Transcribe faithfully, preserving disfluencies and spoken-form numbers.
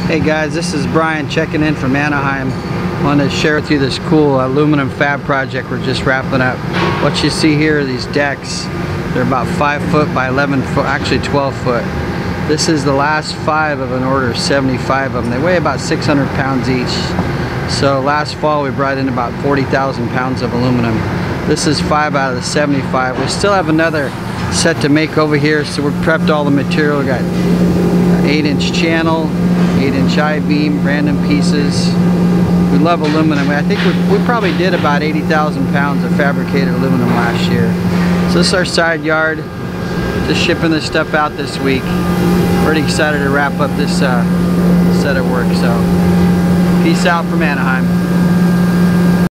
Hey guys, this is Brian checking in from Anaheim. I wanted to share with you this cool aluminum fab project we're just wrapping up. What you see here are these decks. They're about five foot by eleven foot, actually twelve foot. This is the last five of an order of seventy-five of them. They weigh about six hundred pounds each. So last fall we brought in about forty thousand pounds of aluminum. This is five out of the seventy-five. We still have another set to make over here, so we've prepped all the material. We got eight inch channel, eight inch I-beam, random pieces. We love aluminum. I think we, we probably did about eighty thousand pounds of fabricated aluminum last year. So this is our side yard. Just shipping this stuff out this week. Pretty excited to wrap up this uh, set of work. So peace out from Anaheim.